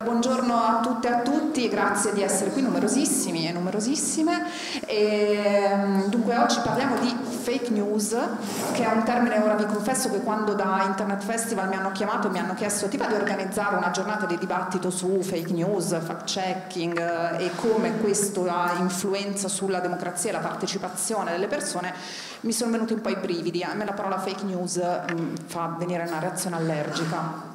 Buongiorno a tutte e a tutti, grazie di essere qui, numerosissimi e numerosissime. Dunque oggi parliamo di fake news, che è un termine, ora vi confesso che quando da Internet Festival mi hanno chiamato e mi hanno chiesto ti va di organizzare una giornata di dibattito su fake news, fact checking e come questo ha influenza sulla democrazia e la partecipazione delle persone, mi sono venuti un po' i brividi. A me la parola fake news fa venire una reazione allergica.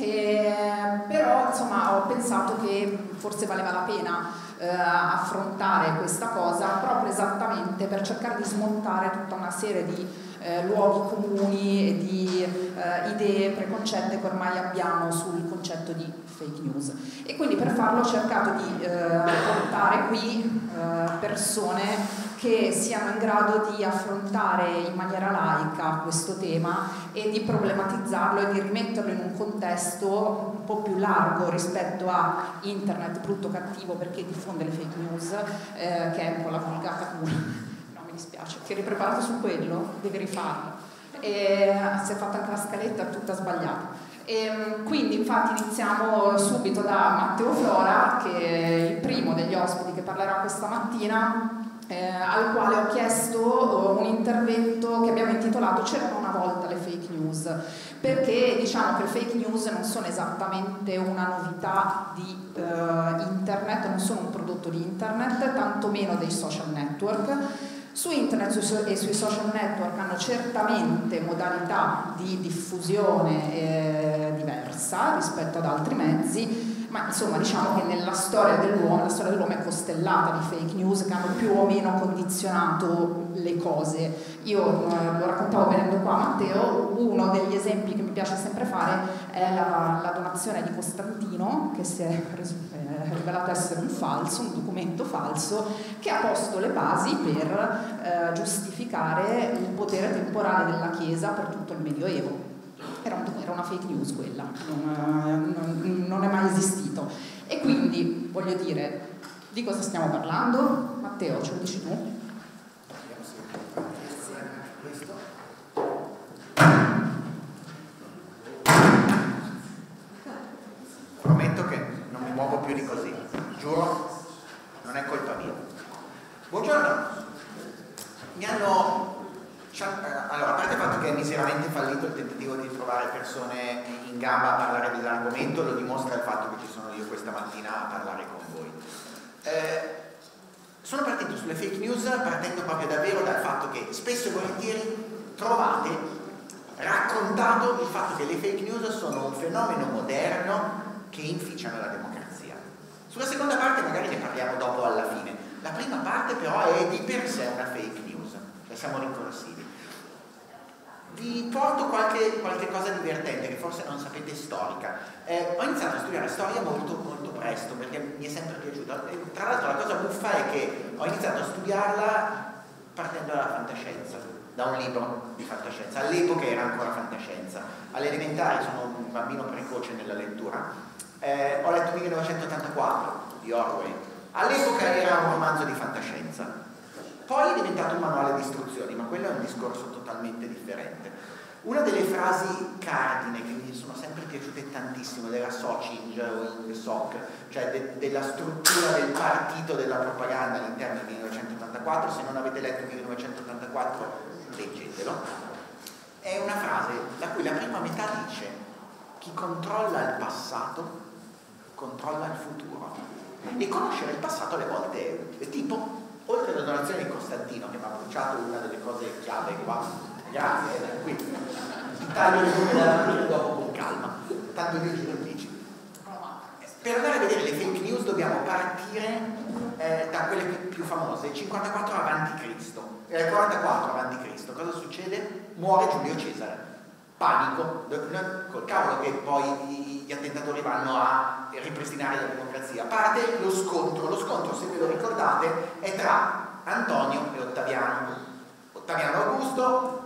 Però insomma ho pensato che forse valeva la pena affrontare questa cosa proprio esattamente per cercare di smontare tutta una serie di luoghi comuni e di idee preconcette che ormai abbiamo sul concetto di fake news, e quindi per farlo ho cercato di portare qui persone che siano in grado di affrontare in maniera laica questo tema e di problematizzarlo e di rimetterlo in un contesto un po' più largo rispetto a internet brutto cattivo perché diffonde le fake news, che è un po' la vulgata comune. No, mi dispiace, ti eri preparato su quello? Devi rifarlo. Si è fatta anche la scaletta tutta sbagliata. Quindi infatti iniziamo subito da Matteo Flora, che è il primo degli ospiti che parlerà questa mattina, al quale ho chiesto un intervento che abbiamo intitolato "C'erano una volta le fake news", perché diciamo che le fake news non sono esattamente una novità di internet, non sono un prodotto di internet, tantomeno dei social network. Su internet e sui social network hanno certamente modalità di diffusione diversa rispetto ad altri mezzi, ma insomma diciamo che nella storia dell'uomo, la storia dell'uomo è costellata di fake news che hanno più o meno condizionato le cose. Io lo raccontavo venendo qua a Matteo, uno degli esempi che mi piace sempre fare è la donazione di Costantino, che si è rivelato essere un falso, un documento falso, che ha posto le basi per giustificare il potere temporale della Chiesa per tutto il Medioevo. Era una fake news quella, non è mai esistito. E quindi, voglio dire, di cosa stiamo parlando? Matteo, ce lo dici tu? Prometto che non mi muovo più di così, giuro, non è colpa mia. Buongiorno, allora, a parte il fatto che è miseramente fallito il tentativo di trovare persone in gamba a parlare dell'argomento, lo dimostra il fatto che ci sono io questa mattina a parlare con voi. Sono partito sulle fake news partendo proprio davvero dal fatto che spesso e volentieri trovate raccontato il fatto che le fake news sono un fenomeno moderno che inficiano la democrazia. Sulla seconda parte magari ne parliamo dopo alla fine. La prima parte però è di per sé una fake news, cioè siamo ricorsivi. Vi porto qualche cosa divertente che forse non sapete storica. Ho iniziato a studiare storia molto presto perché mi è sempre piaciuta. Tra l'altro la cosa buffa è che ho iniziato a studiarla partendo dalla fantascienza, da un libro di fantascienza. All'epoca era ancora fantascienza. Alle elementari sono un bambino precoce nella lettura. Ho letto 1984 di Orwell. All'epoca era un romanzo di fantascienza. Poi è diventato un manuale di istruzioni, ma quello è un discorso totalmente differente. Una delle frasi cardine che mi sono sempre piaciute tantissimo della Socing o in SOC, cioè della struttura del partito della propaganda all'interno del 1984, se non avete letto 1984 leggetelo, è una frase la cui la prima metà dice: chi controlla il passato controlla il futuro. E conoscere il passato alle volte è tipo, oltre alla donazione di Costantino che mi ha bruciato una delle cose chiave qua, grazie, qui taglio le numeri della mattina dopo con calma, tanto dici non dici. Per andare a vedere le fake news dobbiamo partire da quelle più famose, 54 avanti Cristo, 44 avanti Cristo. Cosa succede? Muore Giulio Cesare, panico, col cavolo che poi gli attentatori vanno a ripristinare la democrazia. Parte lo scontro, se ve lo ricordate, è tra Antonio e Ottaviano. Ottaviano Augusto,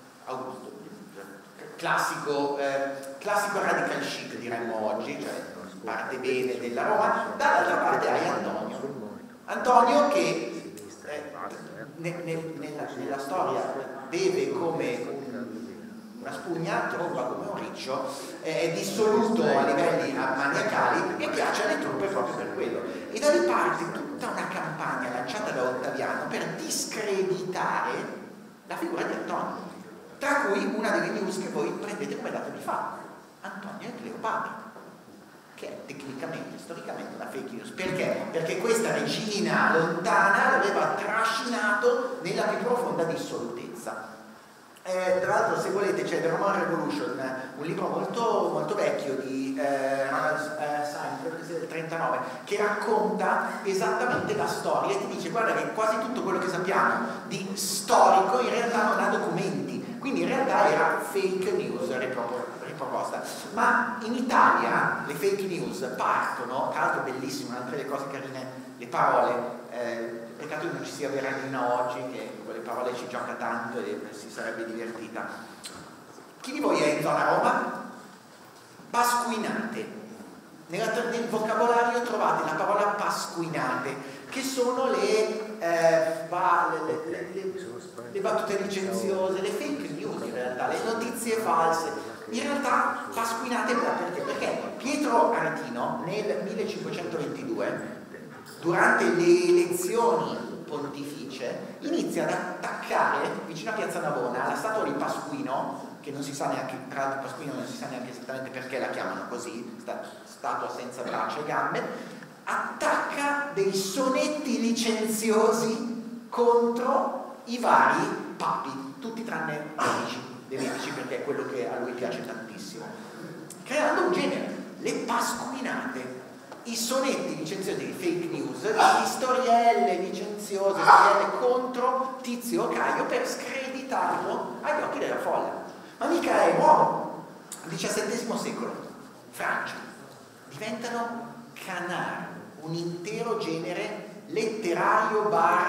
classico radical chic diremmo oggi, cioè parte bene della Roma. Dall'altra parte hai Antonio che nella storia beve come una spugna, tromba come un riccio, è dissoluto a livelli maniacali e piace alle truppe proprio per quello. E da lì parte tutta una campagna lanciata da Ottaviano per discreditare la figura di Antonio, tra cui una delle news che voi prendete come dato di fatto: Antonio e Cleopatra, che è tecnicamente, storicamente una fake news. Perché? Perché questa regina lontana l'aveva trascinato nella più profonda dissolutezza. Tra l'altro, se volete, c'è The Roman Revolution, un libro molto, molto vecchio di Ronald Syme, credo che sia del 39, che racconta esattamente la storia e ti dice: guarda che quasi tutto quello che sappiamo di storico in realtà non ha documenti, quindi in realtà era fake news riproposta. Ma in Italia le fake news partono, tra l'altro bellissimo, un'altra delle cose carine, le parole. Peccato che non ci sia Veranina oggi, che con le parole ci gioca tanto e si sarebbe divertita. Chi di voi è in zona Roma? Pasquinate. Nel vocabolario trovate la parola pasquinate, che sono le battute licenziose, le fake news in realtà, le notizie false. In realtà pasquinate perché? Perché Pietro Aretino nel 1522, durante le elezioni pontificie, inizia ad attaccare vicino a Piazza Navona la statua di Pasquino, che non si sa neanche, tra l'altro Pasquino non si sa neanche esattamente perché la chiamano così, statua senza braccia e gambe, attacca dei sonetti licenziosi contro i vari papi, tutti tranne De Medici, perché è quello che a lui piace tantissimo, creando un genere, le pasquinate. I sonetti licenziosi di fake news, di storielle licenziose, storielle contro Tizio o Caio per screditarlo agli occhi della folla. Ma mica è nuovo. XVII secolo, Francia, diventano canari, un intero genere letterario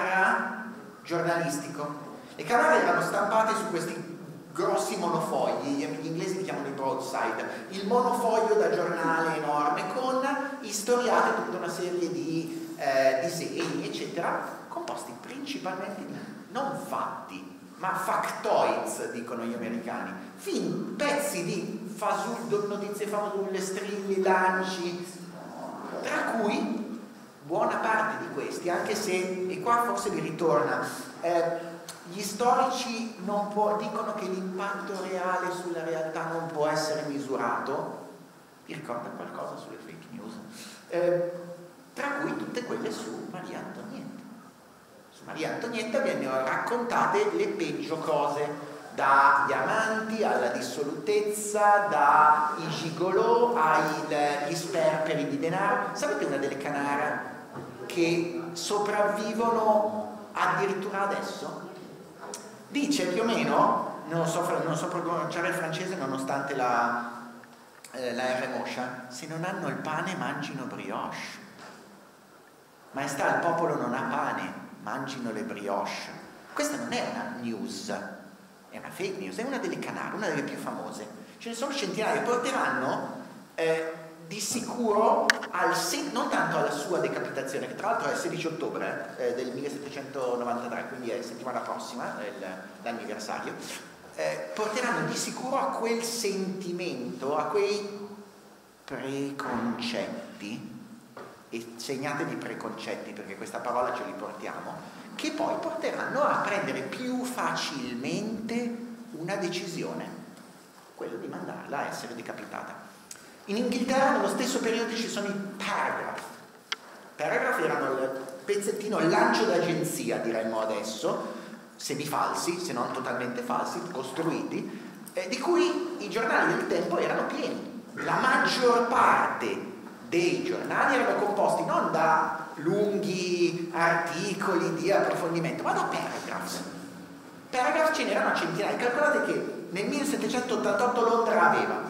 / giornalistico. Le canari erano stampate su questi grossi monofogli, gli inglesi li chiamano i broadside, il monofoglio da giornale enorme con istoriate tutta una serie di disegni eccetera, composti principalmente di non fatti ma factoids, dicono gli americani, pezzi di notizie fasulle, strilli, lanci, tra cui buona parte di questi, anche se, e qua forse vi ritorna, gli storici dicono che l'impatto reale sulla realtà non può essere misurato. Vi ricorda qualcosa sulle fake news? Tra cui tutte quelle su Maria Antonietta. Su Maria Antonietta vennero raccontate le peggio cose, dagli amanti alla dissolutezza, dai gigolò agli sperperi di denaro. Sapete una delle canare che sopravvivono addirittura adesso? Dice più o meno, non so pronunciare il francese nonostante la R moscia, se non hanno il pane mangino brioche. Maestà, il popolo non ha pane, mangino le brioche. Questa non è una news, è una fake news, è una delle canare, una delle più famose. Ce ne sono centinaia, porteranno di sicuro non tanto alla sua decapitazione, che tra l'altro è il 16 ottobre del 1793, quindi è settimana prossima, l'anniversario, porteranno di sicuro a quel sentimento, a quei preconcetti, e segnatevi preconcetti perché questa parola ce li portiamo, che poi porteranno a prendere più facilmente una decisione, quello di mandarla a essere decapitata. In Inghilterra nello stesso periodo ci sono i paragraph. Paragraph erano il pezzettino, il lancio d'agenzia, diremmo adesso, semifalsi, se non totalmente falsi, costruiti, di cui i giornali del tempo erano pieni. La maggior parte dei giornali erano composti non da lunghi articoli di approfondimento, ma da paragraph. Paragraph ce n'erano centinaia. Calcolate che nel 1788 Londra aveva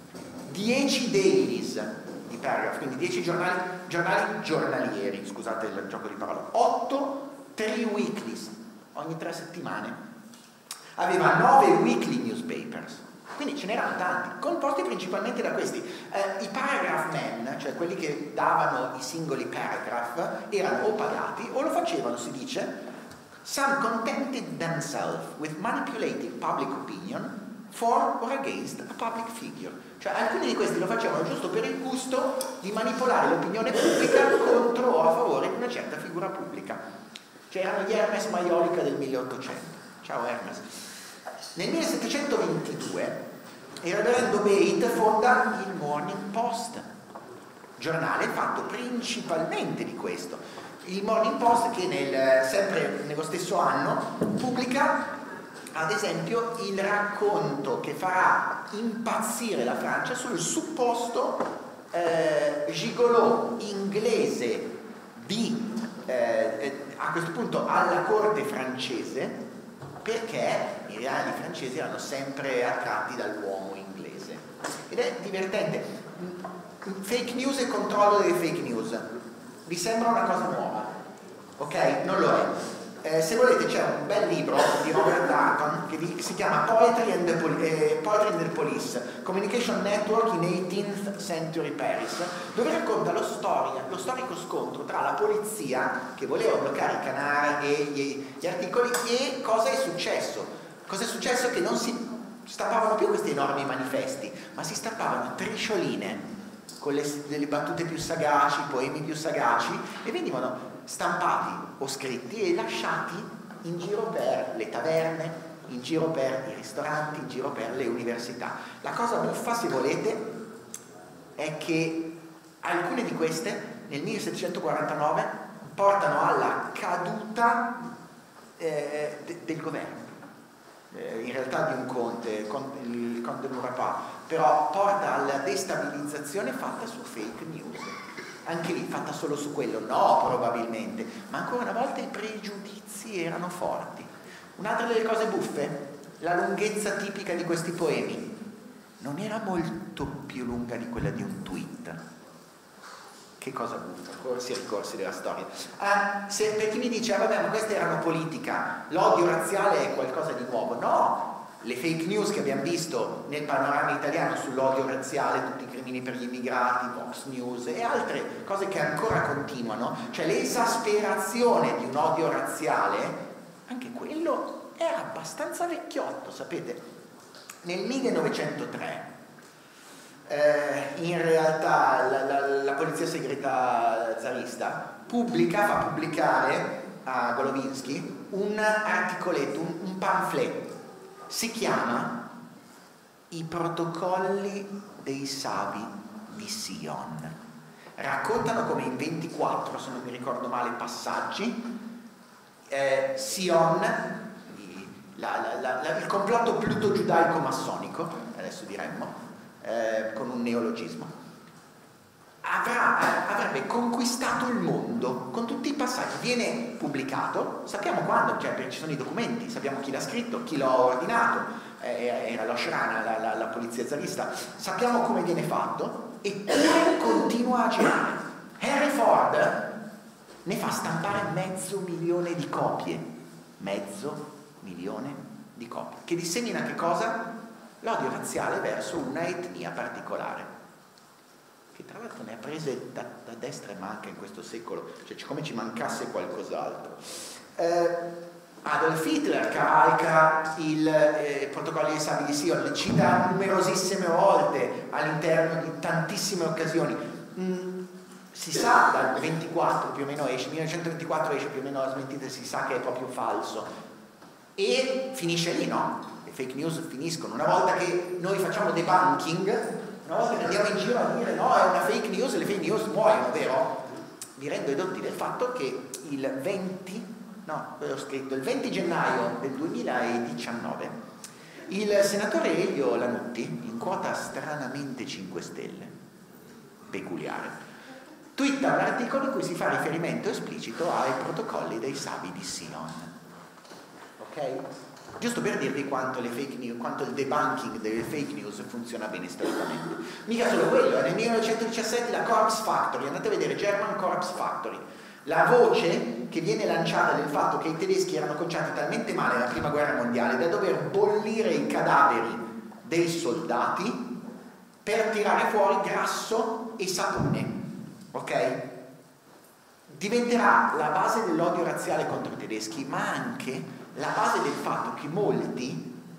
10 dailies di paragraph, quindi 10 giornali giornalieri, scusate il gioco di parole, 8 weeklies, ogni 3 settimane, aveva 9 weekly newspapers, quindi ce n'erano tanti, composti principalmente da questi. I paragraph men, cioè quelli che davano i singoli paragraph, erano o pagati o lo facevano, si dice, some contented themselves with manipulating public opinion for or against a public figure. Cioè alcuni di questi lo facevano giusto per il gusto di manipolare l'opinione pubblica contro o a favore di una certa figura pubblica. C'erano gli Hermes Maiolica del 1800. Ciao Hermes. Nel 1722 il reverendo Bate fonda il Morning Post, giornale fatto principalmente di questo. Il Morning Post che sempre nello stesso anno pubblica ad esempio il racconto che farà impazzire la Francia sul supposto gigolò inglese a questo punto alla corte francese, perché i reali francesi erano sempre attratti dall'uomo inglese. Ed è divertente. Fake news e controllo delle fake news vi sembra una cosa nuova? Ok? Non lo è. Se volete c'è un bel libro di Robert Darnton che si chiama Poetry and the Police, Communication Network in 18th Century Paris, dove racconta lo storico scontro tra la polizia che voleva bloccare i canali e gli articoli e cosa è successo. Cosa è successo? Che non si stampavano più questi enormi manifesti, ma si stampavano triscioline con delle battute più sagaci, poemi più sagaci, e venivano stampati o scritti e lasciati in giro per le taverne, in giro per i ristoranti, in giro per le università. La cosa buffa, se volete, è che alcune di queste nel 1749 portano alla caduta del governo, in realtà di un conte, il conte Murat, però porta alla destabilizzazione fatta su fake news. Anche lì fatta solo su quello? No, probabilmente, ma ancora una volta i pregiudizi erano forti. Un'altra delle cose buffe, la lunghezza tipica di questi poemi non era molto più lunga di quella di un tweet. Che cosa buffa, corsi e ricorsi della storia. Per chi mi dice, vabbè, ma queste erano politica, l'odio razziale è qualcosa di nuovo. No! Le fake news che abbiamo visto nel panorama italiano sull'odio razziale, tutti i crimini per gli immigrati, Vox News e altre cose che ancora continuano, cioè l'esasperazione di un odio razziale, anche quello era abbastanza vecchiotto, sapete. Nel 1903 in realtà la polizia segreta zarista fa pubblicare a Golovinsky un articoletto, un pamphlet. Si chiama I protocolli dei Savi di Sion. Raccontano come in 24, se non mi ricordo male, passaggi, Sion, il complotto pluto-giudaico-massonico, adesso diremmo, con un neologismo, avrebbe conquistato il mondo con tutti i passaggi. Viene pubblicato, sappiamo quando, cioè perché ci sono i documenti, sappiamo chi l'ha scritto, chi l'ha ordinato, era lo Shrana, la polizia zarista, sappiamo come viene fatto, eppure continua a girare. Henry Ford ne fa stampare 500.000 di copie, 500.000 di copie, che dissemina che cosa? L'odio razziale verso una etnia particolare, che tra l'altro ne ha prese da destra e manca in questo secolo, cioè come ci mancasse qualcos'altro. Adolf Hitler cavalca il protocollo dei Savi di Sion, le cita numerosissime volte all'interno di tantissime occasioni. Si sa dal 24 più o meno esce, 1924 esce più o meno la smentita, si sa che è proprio falso, e finisce lì, no? Le fake news finiscono. Una volta che noi facciamo debunking, una volta che andiamo in giro a dire no, è una fake news, le fake news muoiono, vero? Vi rendo edotti del fatto che il 20 gennaio del 2019 il senatore Elio Lanutti, in quota stranamente 5 Stelle, peculiare, twitta un articolo in cui si fa riferimento esplicito ai protocolli dei Savi di Sion. Ok? Giusto per dirvi quanto le fake news, quanto il debunking delle fake news funziona bene storicamente. Mica solo quello, nel 1917 la Corpse Factory, andate a vedere German Corpse Factory, la voce che viene lanciata del fatto che i tedeschi erano conciati talmente male nella prima guerra mondiale da dover bollire i cadaveri dei soldati per tirare fuori grasso e sapone, ok? Diventerà la base dell'odio razziale contro i tedeschi, ma anche la base del fatto che molti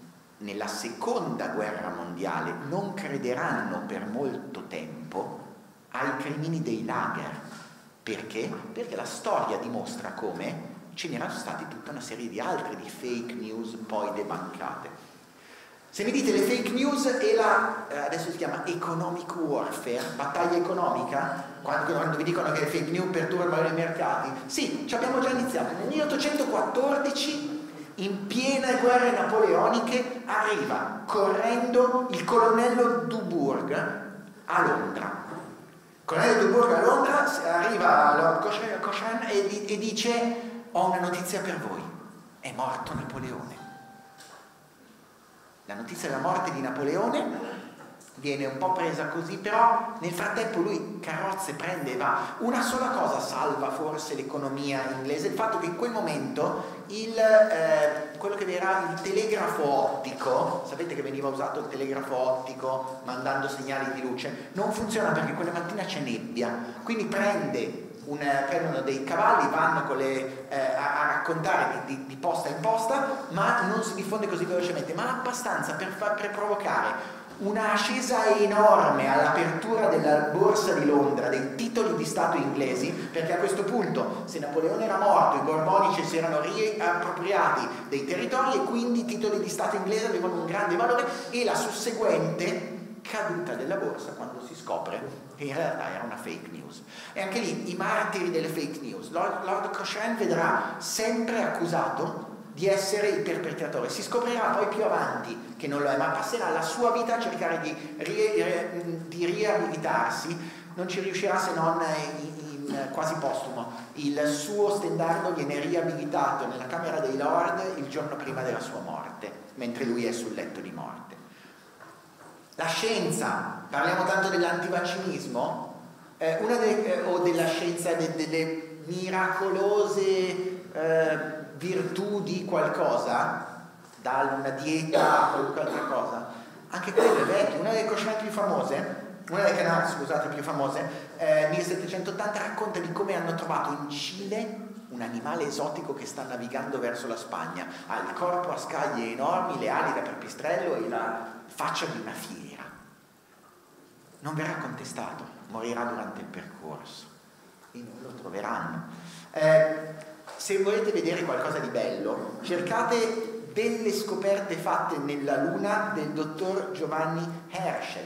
nella seconda guerra mondiale non crederanno per molto tempo ai crimini dei lager. Perché? Perché la storia dimostra come ce n'erano stati tutta una serie di altre di fake news poi debancate. Se mi dite le fake news e adesso si chiama economic warfare, battaglia economica, quando vi dicono che le fake news perturbano i mercati, sì, ci abbiamo già iniziato. Nel 1814, in piena guerre napoleoniche, arriva correndo il colonnello Dubourg a Londra. Il colonnello Dubourg a Londra arriva Lord Cochrane e dice: ho una notizia per voi, è morto Napoleone. La notizia della morte di Napoleone viene un po' presa così, però nel frattempo lui carrozze prende e va. Una sola cosa salva forse l'economia inglese, il fatto che in quel momento quello che era il telegrafo ottico, sapete che veniva usato il telegrafo ottico mandando segnali di luce, non funziona perché quella mattina c'è nebbia, quindi prendono dei cavalli, vanno a raccontare di posta in posta, ma non si diffonde così velocemente, ma abbastanza per provocare una ascesa enorme all'apertura della borsa di Londra dei titoli di Stato inglesi, perché a questo punto, se Napoleone era morto, i borbonici si erano riappropriati dei territori e quindi i titoli di Stato inglesi avevano un grande valore, e la susseguente caduta della borsa quando si scopre che in realtà era una fake news. E anche lì i martiri delle fake news. Lord Cochrane vedrà sempre accusato di essere il perpetratore, si scoprirà poi più avanti che non lo è, ma passerà la sua vita a cercare di riabilitarsi, non ci riuscirà se non quasi postumo. Il suo stendardo viene riabilitato nella Camera dei Lord il giorno prima della sua morte, mentre lui è sul letto di morte. La scienza, parliamo tanto dell'antivaccinismo, o della scienza delle miracolose virtù di qualcosa, da una dieta a qualche altra cosa, anche quello è vecchio. Una delle coscienze più famose, una delle canali, scusate, più famose, 1780, racconta di come hanno trovato in Cile un animale esotico che sta navigando verso la Spagna, ha il corpo a scaglie enormi, le ali da pipistrello e la faccia di una fiera. Non verrà contestato, morirà durante il percorso e non lo troveranno. Se volete vedere qualcosa di bello, cercate delle scoperte fatte nella Luna del dottor Giovanni Herschel,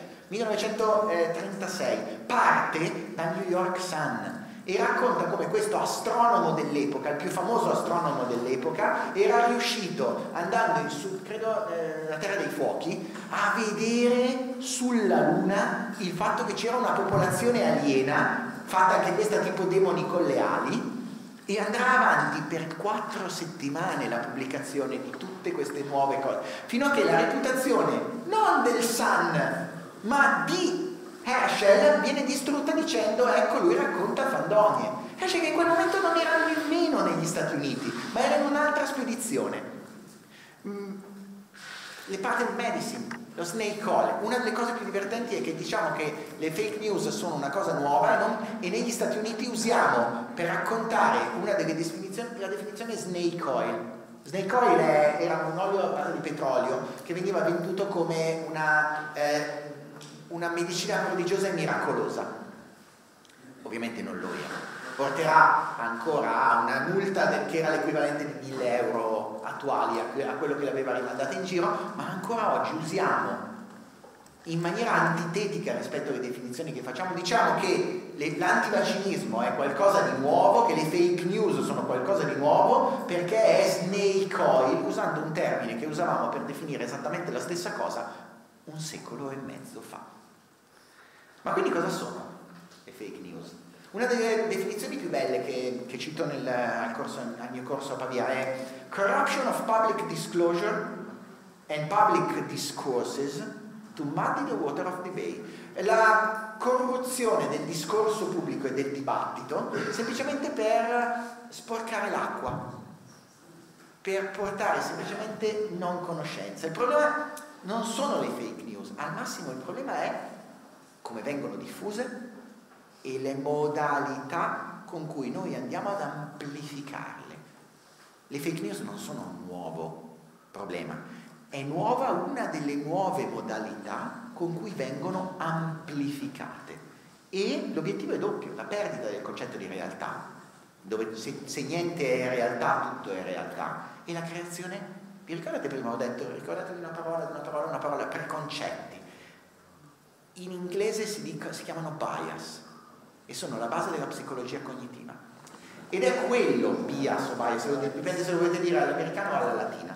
1936, parte dal New York Sun e racconta come questo astronomo dell'epoca, il più famoso astronomo dell'epoca, era riuscito, andando credo la Terra dei Fuochi, a vedere sulla Luna il fatto che c'era una popolazione aliena, fatta anche questa tipo demoni con le ali, e andrà avanti per 4 settimane la pubblicazione di tutte queste nuove cose, fino a che la reputazione non del Sun ma di Herschel viene distrutta dicendo: ecco, lui racconta fandonie. Herschel, che in quel momento non era nemmeno negli Stati Uniti, ma era in un'altra spedizione. Le patent medicine, lo snake oil. Una delle cose più divertenti è che diciamo che le fake news sono una cosa nuova e negli Stati Uniti usiamo per raccontare una delle definizioni, la definizione snake oil. Snake oil era un olio a base di petrolio che veniva venduto come una medicina prodigiosa e miracolosa. Ovviamente non lo era. Porterà ancora a una multa che era l'equivalente di 1.000 euro attuali a quello che l'aveva rimandata in giro, ma ancora oggi usiamo in maniera antitetica rispetto alle definizioni che facciamo, diciamo che l'antivaccinismo è qualcosa di nuovo, che le fake news sono qualcosa di nuovo, perché è snake oil, usando un termine che usavamo per definire esattamente la stessa cosa 1 secolo e mezzo fa. Ma quindi cosa sono le fake news? Una delle definizioni più belle che cito al mio corso a Pavia è corruption of public disclosure and public discourses to muddy the water of debate. La corruzione del discorso pubblico e del dibattito semplicemente per sporcare l'acqua, per portare semplicemente non conoscenza. Il problema non sono le fake news, al massimo il problema è come vengono diffuse e le modalità con cui noi andiamo ad amplificarle. Le fake news non sono un nuovo problema. è nuova una delle nuove modalità con cui vengono amplificate. E l'obiettivo è doppio: la perdita del concetto di realtà, dove se niente è realtà, tutto è realtà, e la creazione. Vi ricordate prima ho detto, ricordatevi una parola, preconcetti. In inglese si chiamano bias e sono la base della psicologia cognitiva. Ed è quello, bias o bias, dipende se lo volete dire all'americano o alla latina.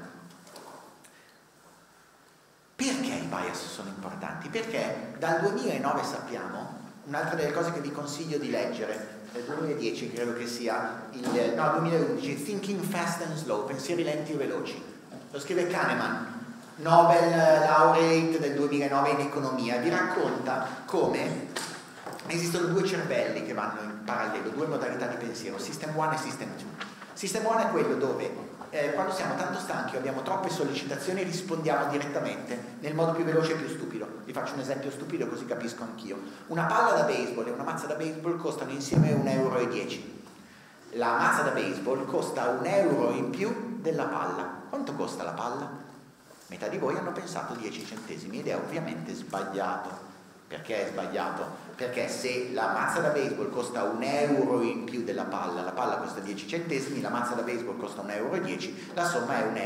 Perché i bias sono importanti? Perché dal 2009 sappiamo, un'altra delle cose che vi consiglio di leggere, nel 2010 credo che sia, 2011, Thinking Fast and Slow, pensieri lenti e veloci. Lo scrive Kahneman, Nobel laureate del 2009 in economia, vi racconta come esistono due cervelli che vanno in parallelo, due modalità di pensiero, System 1 e System 2. System 1 è quello dove quando siamo tanto stanchi o abbiamo troppe sollecitazioni rispondiamo direttamente nel modo più veloce e più stupido. Vi faccio un esempio stupido così capisco anch'io. Una palla da baseball e una mazza da baseball costano insieme 1,10 €. La mazza da baseball costa €1 in più della palla. Quanto costa la palla? Metà di voi hanno pensato 10 centesimi ed è ovviamente sbagliato. Perché è sbagliato? Perché se la mazza da baseball costa €1 in più della palla, la palla costa 10 centesimi, la mazza da baseball costa €1,10, la somma è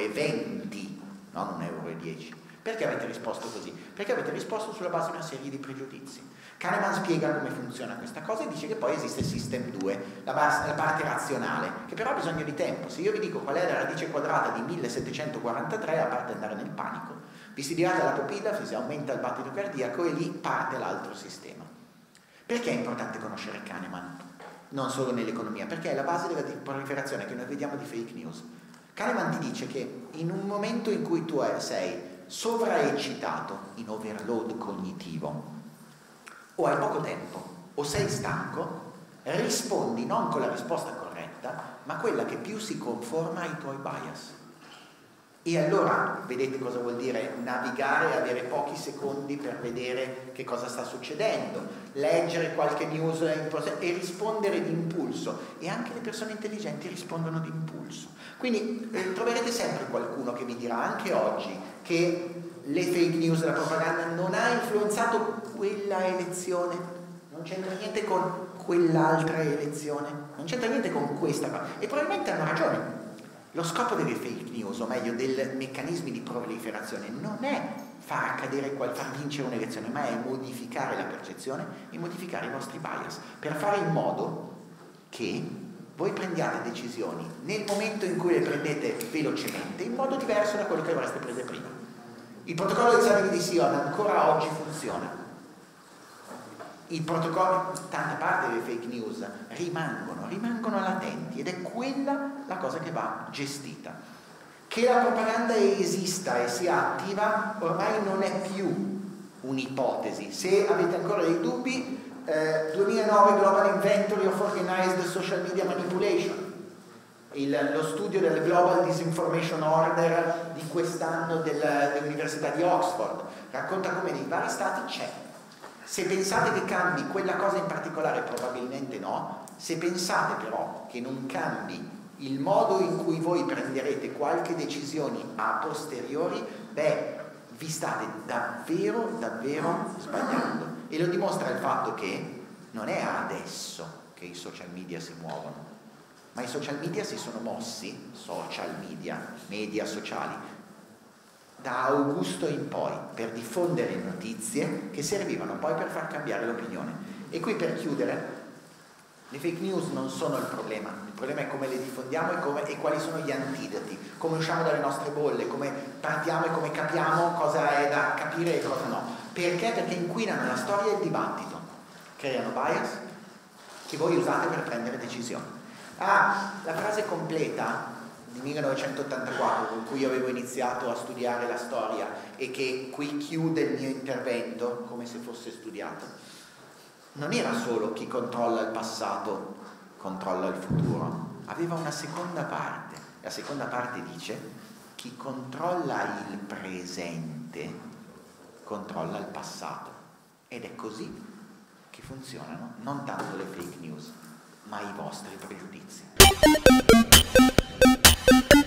€1,20, non €1,10. Perché avete risposto così? Perché avete risposto sulla base di una serie di pregiudizi. Kahneman spiega come funziona questa cosa e dice che poi esiste il System 2, la parte razionale, che però ha bisogno di tempo. Se io vi dico qual è la radice quadrata di 1743, a parte andare nel panico, vi si dilata la pupilla, si aumenta il battito cardiaco e lì parte l'altro sistema. Perché è importante conoscere Kahneman? Non solo nell'economia, perché è la base della proliferazione che noi vediamo di fake news. Kahneman ti dice che in un momento in cui tu sei sovraeccitato, in overload cognitivo, o hai poco tempo, o sei stanco, rispondi non con la risposta corretta, ma quella che più si conforma ai tuoi bias. E allora vedete cosa vuol dire navigare e avere pochi secondi per vedere che cosa sta succedendo, leggere qualche news e rispondere di impulso. E anche le persone intelligenti rispondono di impulso. Quindi troverete sempre qualcuno che vi dirà, anche oggi, che le fake news, la propaganda non ha influenzato quella elezione, non c'entra niente con quell'altra elezione, non c'entra niente con questa, e probabilmente hanno ragione. Lo scopo delle fake news, o meglio dei meccanismi di proliferazione, non è far vincere un'elezione, ma è modificare la percezione e modificare i vostri bias, per fare in modo che voi prendiate decisioni nel momento in cui le prendete velocemente, in modo diverso da quello che avreste preso prima. Il protocollo di Savigny di Sion ancora oggi funziona. Il protocollo, tanta parte delle fake news rimangono latenti, ed è quella la cosa che va gestita. Che la propaganda esista e sia attiva ormai non è più un'ipotesi. Se avete ancora dei dubbi, 2009 Global Inventory of Organized Social Media Manipulation, lo studio del Global Disinformation Order di quest'anno dell'Università di Oxford, racconta come nei vari stati c'è. Se pensate che cambi quella cosa in particolare, probabilmente no. Se pensate però che non cambi il modo in cui voi prenderete qualche decisione a posteriori, vi state davvero sbagliando. E lo dimostra il fatto che non è adesso che i social media si muovono, ma i social media si sono mossi, media sociali, da Augusto in poi, per diffondere notizie che servivano poi per far cambiare l'opinione. E qui, per chiudere, le fake news non sono il problema è come le diffondiamo e quali sono gli antidoti, come usciamo dalle nostre bolle, come partiamo e come capiamo cosa è da capire e cosa no. Perché? Perché inquinano la storia e il dibattito, creano bias che voi usate per prendere decisioni. La frase completa di 1984 con cui io avevo iniziato a studiare la storia e che qui chiude il mio intervento come se fosse studiato, non era solo chi controlla il passato controlla il futuro, aveva una seconda parte. La seconda parte dice: chi controlla il presente controlla il passato. Ed è così che funzionano non tanto le fake news, ma i vostri pregiudizi.